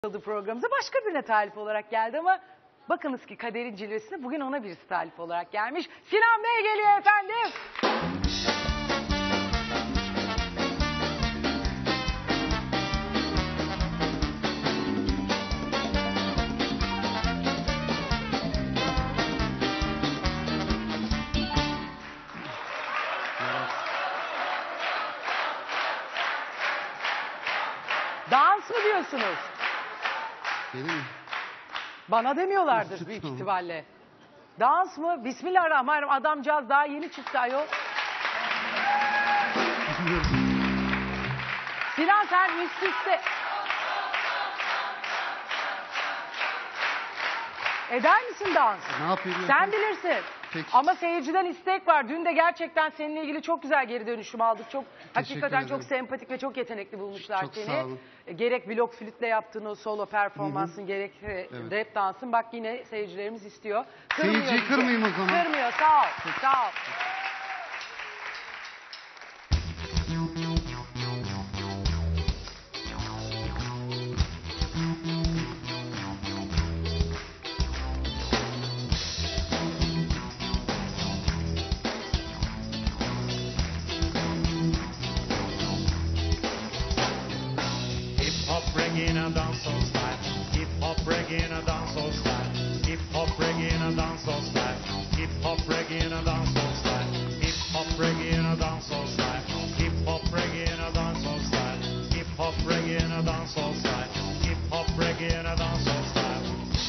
Programımıza başka birine talip olarak geldi ama bakınız ki kaderin cilvesine bugün ona birisi talip olarak gelmiş. Sinan Bey geliyor efendim. Dans mı diyorsunuz? Benim Bana demiyorlardır büyük ihtimalle. Dans mı? Bismillahirrahmanirrahim. Adamcağız daha yeni çıktı ayol. Sinan sen üst üste... Eder misin dans? Ne yapayım? Sen bilirsin. Peki. Ama seyirciden istek var. Dün de gerçekten seninle ilgili çok güzel geri dönüşüm aldık. Çok hakikaten ederim. çok sempatik ve çok yetenekli bulmuşlar Çok seni. sağ olun. Gerek blok flütle yaptığın o solo performansın, gerek Evet. rap dansın. Bak yine seyircilerimiz istiyor. Seyirciyi bizi. kırmayayım o zaman. Kırmıyor. Sağ ol. Sağ ol. Reggae and dancehall style. Hip hop reggae and dancehall style. Hip hop reggae and dancehall style. Hip hop reggae and dancehall style. Hip hop reggae and dancehall style. Hip hop reggae and dancehall style. Hip hop reggae and dancehall style. Hip hop reggae and dancehall style.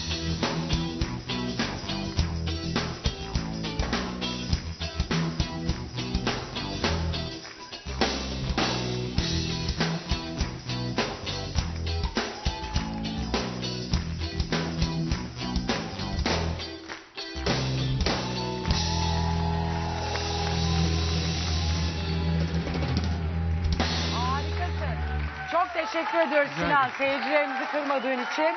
Harikasın. Çok teşekkür ediyoruz Sinan seyircilerimizi kırmadığın için.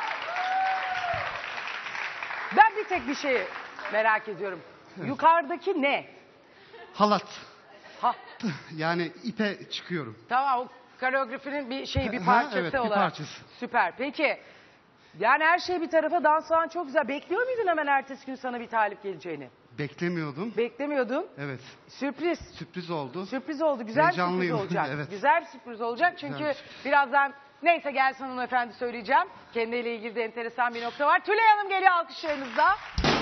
Ben bir tek bir şey merak ediyorum. Yukarıdaki ne? Halat. Ha, Yani ipe çıkıyorum. tamam o koreografinin bir şeyi bir Ha, parçası evet, bir olarak. parçası. Süper. Peki. Yani her şey bir tarafa dans falan çok güzel. Bekliyor muydun hemen ertesi gün sana bir talip geleceğini? Beklemiyordum. Beklemiyordun. Evet. Sürpriz. Sürpriz oldu. Sürpriz oldu. Güzel bir sürpriz Heyecanlıyım. olacak. Evet. Güzel bir sürpriz olacak çünkü Güzel. birazdan neyse gelsin hanımefendi söyleyeceğim. Kendiyle ilgili de enteresan bir nokta var. Tülay Hanım geliyor alkışlarınızla.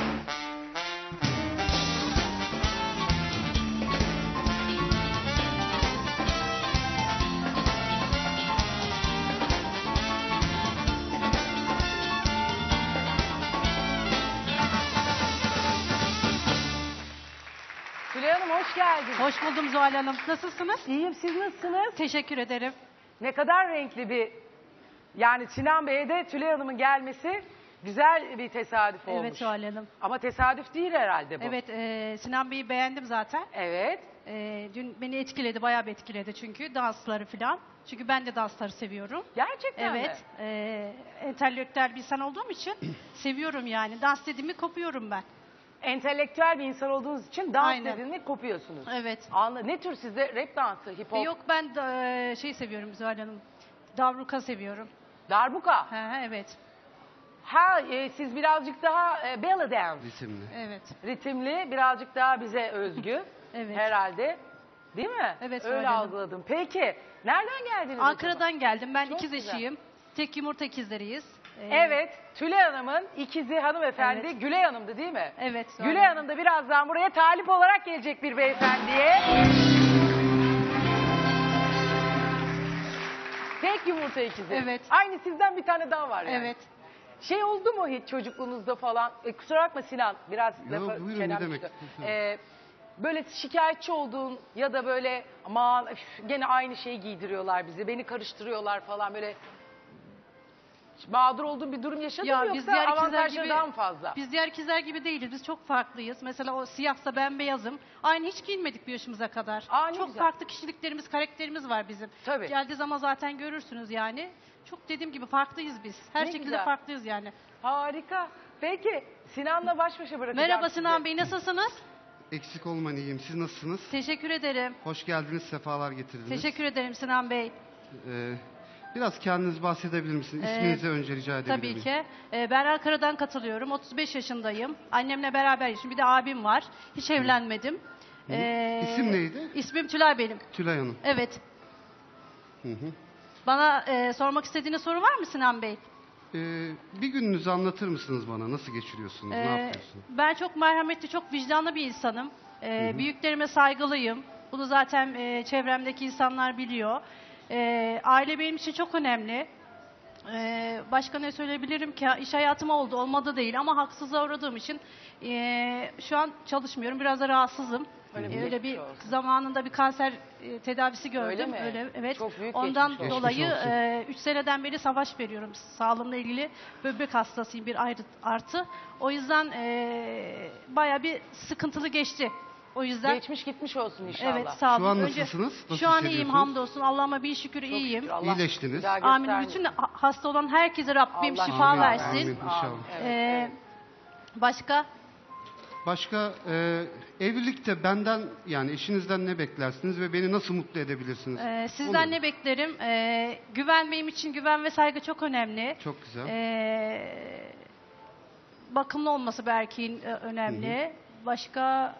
Tülay Hanım hoş geldiniz. Hoş buldum Zuhal Hanım. Nasılsınız? İyiyim, siz nasılsınız? Teşekkür ederim. Ne kadar renkli bir... Yani Sinan Bey'e de Tülay Hanım'ın gelmesi güzel bir tesadüf olmuş. Evet Zuhal Hanım. Ama tesadüf değil herhalde bu. Evet Sinan Bey'i beğendim zaten. Evet. Dün beni etkiledi, bayağı bir etkiledi çünkü dansları falan. Çünkü ben de dansları seviyorum. Gerçekten mi? Evet. Entelektüel bir insan olduğum için seviyorum yani. Dans dediğimi kopuyorum ben. Entelektüel bir insan olduğunuz için dans Aynen. dediğini kopuyorsunuz. Evet. Ne tür sizde? Rap dansı, hip hop, Yok ben de, şey seviyorum Zuhal Hanım. Davruka seviyorum. darbuka. Evet. Siz birazcık daha belly dance, Ritimli. Evet. ritimli, birazcık daha bize özgü Evet. herhalde. Değil mi? Evet, Öyle öyle. algıladım. Peki, nereden geldiniz acaba? Ankara'dan geldim. Ben Çok ikiz güzel. eşiyim. Tek yumurta ikizleriyiz. Evet, Tülay Hanım'ın ikizi hanımefendi Evet. Gülay Hanım'dı değil mi? Evet. Zuhal Gülay Hanım da birazdan buraya talip olarak gelecek bir beyefendiye. Tek yumurta ikizi. Evet. Aynı sizden bir tane daha var yani. Evet. Şey oldu mu hiç çocukluğunuzda falan? Kusura bakma Sinan, biraz Yo, lafa buyurun, çenem ne demek? düştü. Böyle şikayetçi olduğun ya da böyle aman gene aynı şeyi giydiriyorlar bize, beni karıştırıyorlar falan böyle mağdur olduğun bir durum yaşadın mı biz yoksa diğer ikizler avantajları gibi daha mı fazla? Biz diğer ikizler gibi değiliz. Biz çok farklıyız. Mesela o siyahsa ben beyazım. Aynı hiç giyinmedik bir yaşımıza kadar. Ne Çok güzel. farklı kişiliklerimiz, karakterimiz var bizim. Tabii. Geldiği zaman zaten görürsünüz yani. Çok dediğim gibi farklıyız biz. Her Ne şekilde güzel. farklıyız yani. Harika. Peki Sinan'la baş başa bırakacağım Merhaba sizi. Sinan Bey, nasılsınız? Eksik olmayın, iyiyim. Siz nasılsınız? Teşekkür ederim. Hoş geldiniz, sefalar getirdiniz. Teşekkür ederim Sinan Bey. Ee, Biraz kendiniz bahsedebilir misiniz? İsminizi önce rica edebilir miyim? Tabii ki. Ben Ankara'dan katılıyorum. 35 yaşındayım. Annemle beraber yaşıyorum. Bir de abim var. Hiç evlenmedim. İsim neydi? İsmim Tülay benim. Tülay Hanım. Evet. Hı hı. Bana sormak istediğiniz soru var mı Sinan Bey? Bir gününüzü anlatır mısınız bana? Nasıl geçiriyorsunuz? Ne yapıyorsunuz? Ben çok merhametli, çok vicdanlı bir insanım. Büyüklerime saygılıyım. Bunu zaten çevremdeki insanlar biliyor. Aile benim için çok önemli. Başka ne söyleyebilirim ki? İş hayatım oldu, olmadı değil ama haksızlığa uğradığım için şu an çalışmıyorum. Biraz da rahatsızım. Öyle bir zamanında bir kanser tedavisi gördüm. Öyle mi? Evet. Çok büyük Ondan geçmiş dolayı olsun. 3 seneden beri savaş veriyorum. Sağlığımla ilgili böbrek hastasıyım bir artı. O yüzden bayağı bir sıkıntılı geçti. O yüzden Geçmiş gitmiş olsun inşallah. evet sağ olun. Şu an nasılsınız? Nasıl şu an iyiyim hissediyorsunuz? hamdolsun. Allah'ıma bir şükür Çok iyiyim. şükür, Allah İyileştiniz. bir daha Amin. göstermesin. Bütün hasta olan herkese Rabbim Allah şifa Amin, versin. amin. İnşallah. Evet. Başka? Başka evlilikte benden yani eşinizden ne beklersiniz ve beni nasıl mutlu edebilirsiniz? Sizden Onu- ne beklerim? Güven benim için güven ve saygı çok önemli. Çok güzel. Bakımlı olması bir erkeğin önemli. Başka?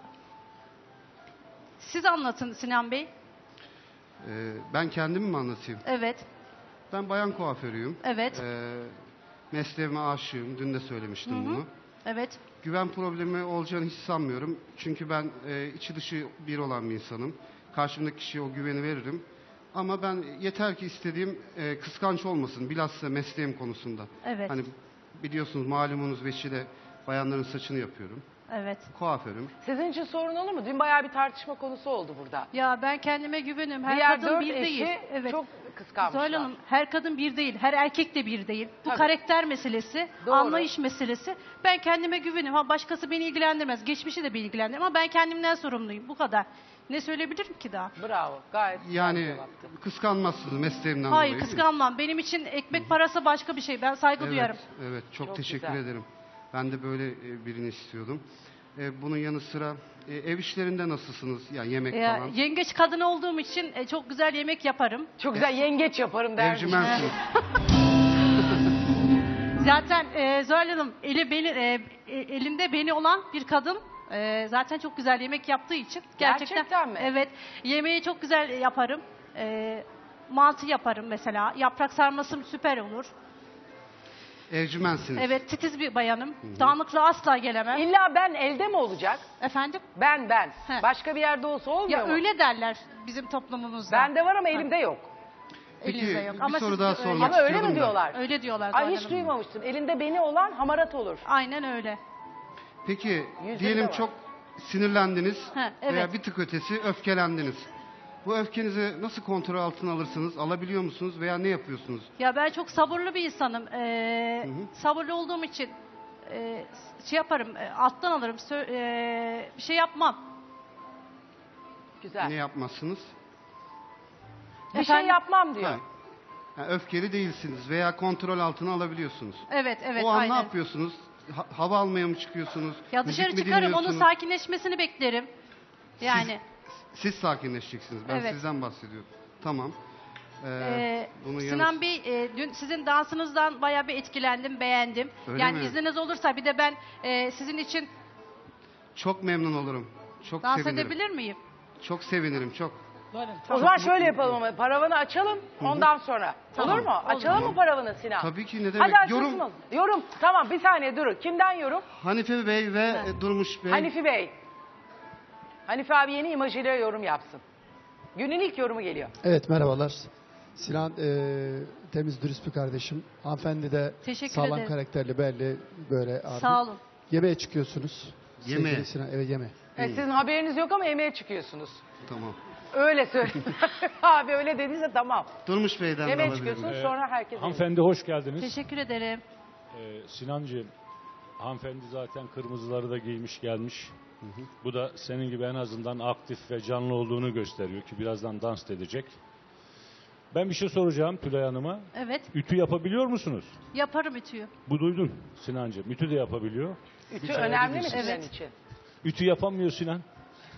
Siz anlatın Sinan Bey. Ben kendimi mi anlatayım? Evet. Ben bayan kuaförüyüm. Evet. Mesleğime aşığım. Dün de söylemiştim bunu. Evet. Güven problemi olacağını hiç sanmıyorum. Çünkü ben içi dışı bir olan bir insanım. Karşımdaki kişiye o güveni veririm. Ama ben yeter ki istediğim kıskanç olmasın. Bilhassa mesleğim konusunda. Evet. Hani biliyorsunuz malumunuz vesile bayanların saçını yapıyorum. Evet. Kuaförüm. Sizin için sorun olur mu? Dün bayağı bir tartışma konusu oldu burada. Ya ben kendime güveniyorum. Her Diğer kadın dört bir eşi değil. Evet. çok kıskanmışlar. Zuhal Hanım, her kadın bir değil, her erkek de bir değil. Bu Tabii. karakter meselesi, Doğru. anlayış meselesi. Ben kendime güveniyorum. Ha, başkası beni ilgilendirmez, geçmişi de beni ilgilendirmez ama ben kendimden sorumluyum. Bu kadar. Ne söyleyebilirim ki daha? Bravo. Gayet güzel bir Yani cevaptı. kıskanmazsınız mesleğimden Hayır, dolayı. değil mi? kıskanmam. Benim için ekmek parası başka bir şey. Ben saygı Evet, duyarım. evet. Çok teşekkür güzel. ederim. Ben de böyle birini istiyordum. Bunun yanı sıra ev işlerinde nasılsınız? Yani yemek falan. Yengeç kadın olduğum için çok güzel yemek yaparım. Çok güzel yengeç yaparım dermiş. Evcimensiniz. Zaten Zuhal Hanım elinde beni olan bir kadın zaten çok güzel yemek yaptığı için Gerçekten mi? Evet, yemeği çok güzel yaparım. Mantı yaparım mesela. Yaprak sarmasım süper olur. Evcimensiniz. Evet, titiz bir bayanım. Dağınıklığa asla gelemem. İlla ben elde mi olacak? Efendim? Ben. He. Başka bir yerde olsa olmuyor Ya mu? öyle derler bizim toplumumuzda. Bende var ama elimde yok. Peki Elinizde yok. bir Ama soru siz daha öyle- sormak Ama öyle istiyordum mi da. diyorlar? Öyle diyorlar Ay Zuhal hiç Hanım. duymamıştım. Elinde beni olan hamarat olur. Aynen öyle. Peki Yüzünde diyelim var. çok sinirlendiniz Ha, evet. veya bir tık ötesi öfkelendiniz. Bu öfkenizi nasıl kontrol altına alırsınız? Alabiliyor musunuz veya ne yapıyorsunuz? Ya ben çok sabırlı bir insanım. Sabırlı olduğum için şey yaparım, alttan alırım. Bir şey yapmam. Güzel. Ne yapmazsınız? Bir şey Efendim? yapmam diyor. Ha. Yani öfkeli değilsiniz veya kontrol altına alabiliyorsunuz. Evet, evet, o an aynen. ne yapıyorsunuz? Hava almaya mı çıkıyorsunuz? Ya Müzik dışarı mi çıkarım, onun dinliyorsunuz? sakinleşmesini beklerim. Yani Siz sakinleşeceksiniz. Ben Evet. sizden bahsediyorum. Tamam. Bunun Sinan yanı- Bey, dün sizin dansınızdan bayağı bir etkilendim, beğendim. Öyle Yani mi? izniniz olursa bir de ben sizin için Çok memnun olurum. Çok dans sevinirim. edebilir miyim? Çok sevinirim. Çok. O zaman şöyle yapalım ama paravanı açalım ondan sonra. Tamam. Olur mu? Açalım mı paravanı Sinan? Tabii ki ne demek? Hadi açılsın Yorum o- Yorum. Tamam bir saniye durun. Kimden yorum? Hanife Bey ve Durmuş Bey. Hanifi Bey. Hanifi abi yeni imajıyla yorum yapsın. Günün ilk yorumu geliyor. Evet merhabalar. Sinan temiz dürüst bir kardeşim. Hanımefendi de Teşekkür sağlam ederim. karakterli belli böyle abi. Sağ olun. Yemeğe çıkıyorsunuz. Yemeğe. Sevgili Sinan, evet yeme. Evet, sizin haberiniz yok ama yemeğe çıkıyorsunuz. Tamam. Öyle söyle. Abi öyle dediyse tamam. Durmuş Bey'den de Yemeğe alabilir miyim? çıkıyorsunuz sonra herkes. Hanımefendi hoş geldiniz. Teşekkür ederim. Sinancığım, hanımefendi zaten kırmızıları da giymiş gelmiş. Bu da senin gibi en azından aktif ve canlı olduğunu gösteriyor ki birazdan dans edecek. Ben bir şey soracağım Tülay Hanım'a. Evet, Ütü yapabiliyor musunuz? yaparım ütüyü. Bu duydun Sinancığım. Ütü de yapabiliyor. Ütü önemli mi Evet. sizin için? Ütü yapamıyor Sinan.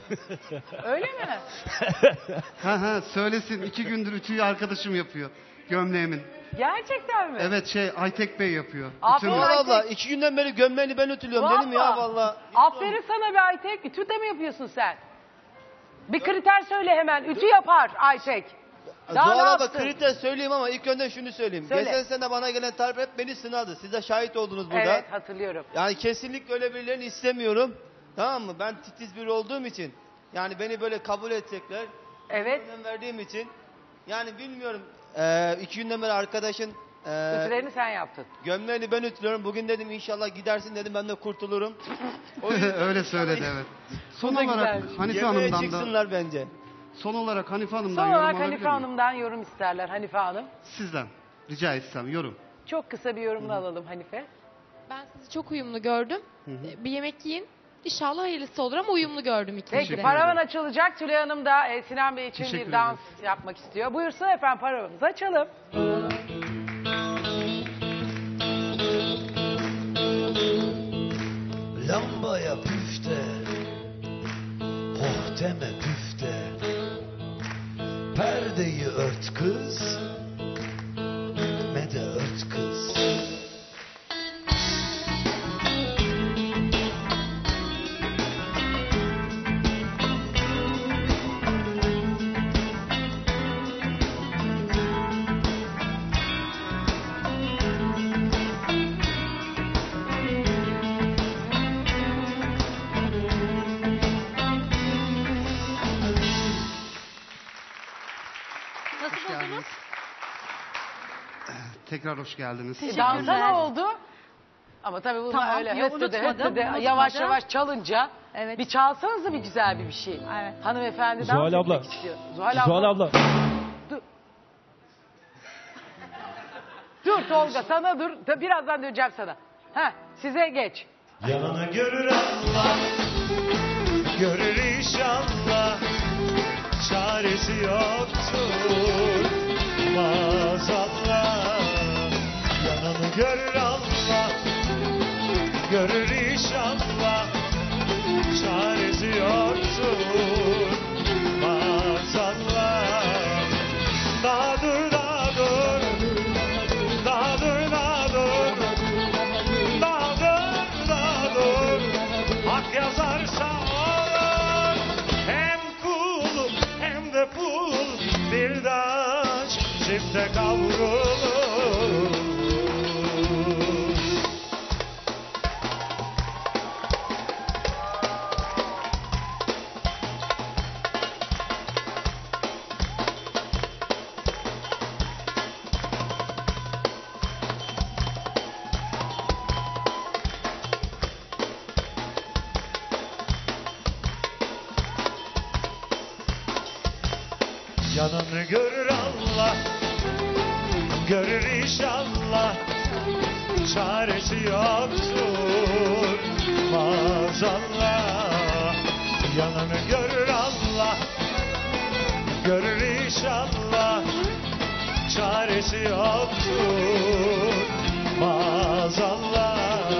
Öyle mi? Ha söylesin. 2 gündür ütüyü arkadaşım yapıyor. Gömleğimin. Gerçekten mi? Evet Aytek Bey yapıyor. Aferin Ütümü. Aytek. Zuhal abla 2 günden beri gömleğini ben ütülüyorum dedim ya valla. Aferin sana be Aytek. Ütü de mi yapıyorsun sen? Bir kriter söyle hemen. Ütü yapar Aytek. Daha ne Zuhal abla yapsın? kriter söyleyeyim ama ilk önden şunu söyleyeyim. Söyle. Geçen sene bana gelen tarif hep beni sınadı. Siz de şahit oldunuz burada. Evet, hatırlıyorum. Yani kesinlikle öyle birilerini istemiyorum. Tamam mı? Ben titiz biri olduğum için. Yani beni böyle kabul edecekler. Evet. Önem verdiğim için. Yani bilmiyorum. 2 günden beri arkadaşın Ütülerini sen yaptın. gömleğini ben ütülüyorum. Bugün dedim inşallah gidersin dedim ben de kurtulurum. O yüzden Öyle söyledi evet. Son Bu da olarak güzelmiş. Hanife yemeğe Hanım'dan da çıksınlar bence. son olarak Hanife Hanım'dan Son yorum olarak alabilir Hanife miyim? Hanım'dan yorum isterler. Hanife Hanım. Sizden rica etsem yorum. Çok kısa bir yorumunu alalım Hanife. Ben sizi çok uyumlu gördüm. Bir yemek yiyin. İnşallah hayırlısı olur ama uyumlu gördüm ikinizi Peki de. paravan açılacak. Tülay Hanım da Sinan Bey için Teşekkür bir dans yapmak istiyor. Buyursun efendim, paravanımızı açalım. Lambaya püfte, oh deme püfte. Perdeyi ört kız, me de ört kız. Nasıl Hoş buldunuz? geldiniz. Tekrar hoş geldiniz. Dansa ne oldu? Ama tabii bunlar Tamam, öyle yok, höttü de unutmadım. yavaş yavaş çalınca Evet. bir çalsanıza bir güzel bir şey. Evet. Hanımefendi dans Zuhal etmek abla. istiyor. Zuhal Zuhal abla. Dur Tolga, sana dur. Birazdan döneceğim sana. Heh, size geç. Yanını görür Allah, görür inşallah, çaresi yoktur maazallah. Yanını görür Allah, görür inşallah, çaresi yoktur maazallah. Daha dur, daha dur, daha dur, daha dur. Dağdır, hak yazarsa olur. Hem kul hem de pul, bir daş çifte kavrulur. Yanını görür Allah, görür inşallah, çaresi yoktur maazallah. Yanını görür Allah, görür inşallah, çaresi yoktur maazallah.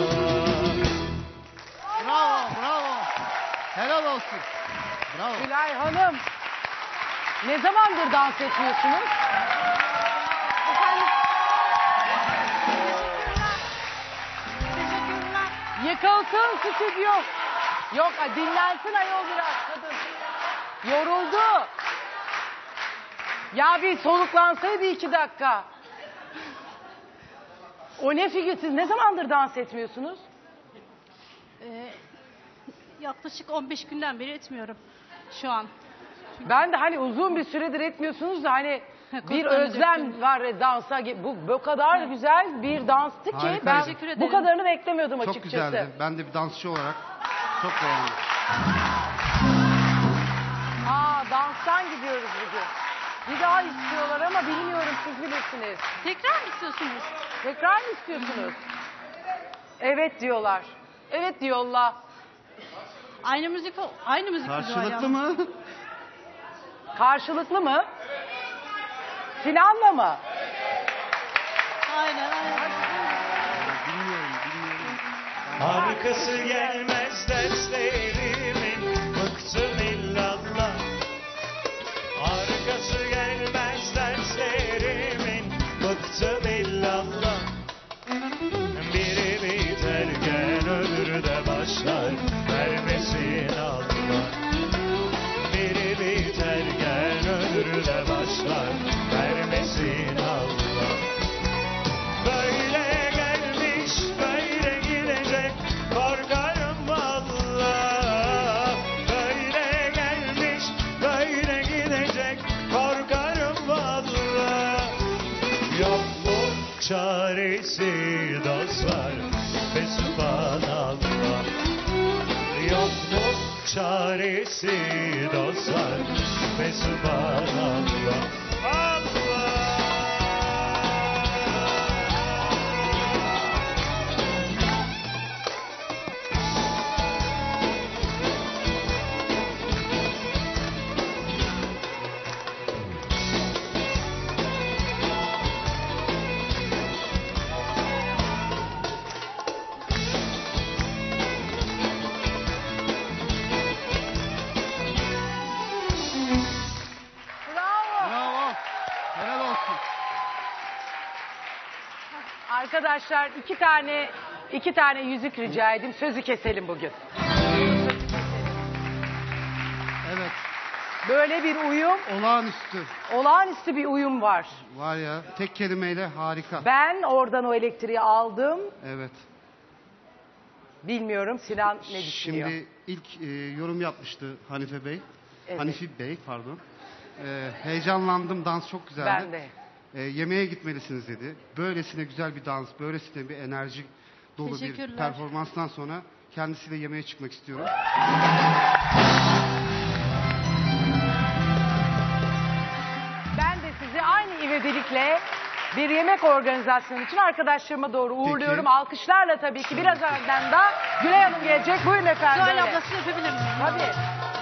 Bravo, bravo. Helal olsun. Bravo. Tülay Hanım, ne zamandır dans etmiyorsunuz? Yıkılsın stüdyo. Yok, dinlensin ayol biraz kadın. Yoruldu. Ya bir soluklansaydı 2 dakika. O ne figür? Siz ne zamandır dans etmiyorsunuz? Yaklaşık 15 günden beri etmiyorum şu an. Ben de hani uzun bir süredir etmiyorsunuz da hani bir Kulaklarını özlem döktüm. var dansa. Bu kadar güzel bir danstı ki Harikaydı. ben Teşekkür bu ederim. kadarını beklemiyordum Çok açıkçası. güzeldi. Ben de bir dansçı olarak çok beğendim. Danstan gidiyoruz bugün. Bir daha istiyorlar ama bilmiyorum, siz bilirsiniz. Tekrar mı istiyorsunuz? Tekrar mı istiyorsunuz? Evet diyorlar. Evet diyorlar. Aynı müzik mi Zuhal Karşılıklı abla? mı? Karşılıklı mı? Sinan'la mı? Aynen. Bilmiyorum. Arkası gelmez derslerimin, bıktım illallah. Arkası gelmez derslerimin, dostlar ve subhanallah. Yok mu çaresi dostlar ve subhanallah. Allah! Bravo. Helal olsun. Arkadaşlar iki tane yüzük rica edeyim. Sözü keselim bugün. Evet. Böyle bir uyum, olağanüstü bir uyum var. Var ya, tek kelimeyle harika. Ben oradan o elektriği aldım. Evet. Bilmiyorum Sinan ne düşünüyor? Şimdi ilk yorum yapmıştı Hanife Bey. Evet. Hanifi Bey pardon. Heyecanlandım, dans çok güzeldi. Ben de. Yemeğe gitmelisiniz dedi. Böylesine güzel bir dans, böylesine bir enerji dolu bir Teşekkürler. performanstan sonra kendisiyle yemeğe çıkmak istiyorum. Ben de sizi aynı ivedilikle bir yemek organizasyonu için arkadaşlarıma doğru uğurluyorum. Peki. Alkışlarla tabii ki. Biraz önden de Gülay Hanım gelecek. Buyurun efendim. Zuhal Böyle. ablasını öpebilir miyim? Tabii.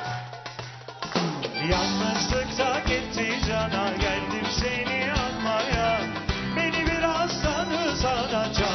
Yalnızlıkta gitti cana geldim seni almaya. Beni biraz tanı sana can.